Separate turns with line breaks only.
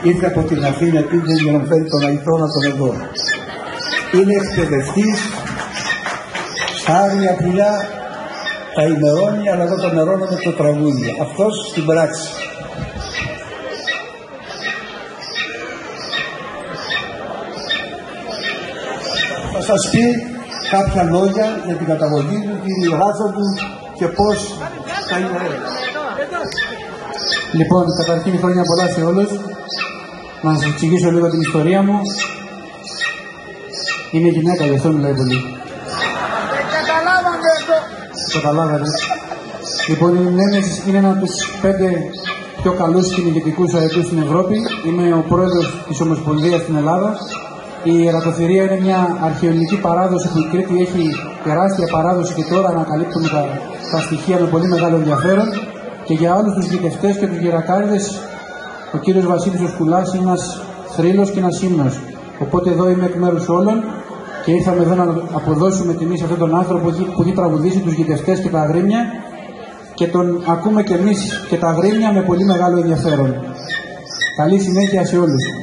ήρθε από την Αθήνα επειδή για να φέρει τον Αγιθώνα τον εδώ. Είναι εκπαιδευτής, στα άγρια πουλιά τα ημερώνει, αλλά εδώ τα μερώνω με το τραγούδι. Αυτός στην πράξη. Θα σας πει κάποια λόγια για την καταγωγή του, την ράτσα του και πώς θα είναι.
Λοιπόν, καταρχήν χρόνια πολλά σε όλους. Να σας εξηγήσω λίγο την ιστορία μου. Είμαι γυναίκα, γι' αυτό μιλάει πολύ. Καταλάβατε. Λοιπόν, η Νέμεσης είναι ένα από τους 5 πιο καλούς κυνηγητικούς αετούς στην Ευρώπη. Είμαι ο πρόεδρος της Ομοσπονδίας στην Ελλάδα. Η ιερατοθυρία είναι μια αρχαιολογική παράδοση που η Κρήτη έχει τεράστια παράδοση και τώρα ανακαλύπτουμε τα στοιχεία με πολύ μεγάλο ενδιαφέρον. Και για όλους τους γητευτές και τους γερακάριδες, ο κύριος Βασίλης ο Σκουλάς είναι ένας θρύλος και ένας ύμνος. Οπότε εδώ είμαι εκ μέρους όλων και ήρθαμε εδώ να αποδώσουμε τιμή σε αυτόν τον άνθρωπο που έχει τραγουδήσει τους γητευτές και τα αγρίμια και τον ακούμε κι εμείς και τα αγρίμια με πολύ μεγάλο ενδιαφέρον. Καλή συνέχεια σε όλους.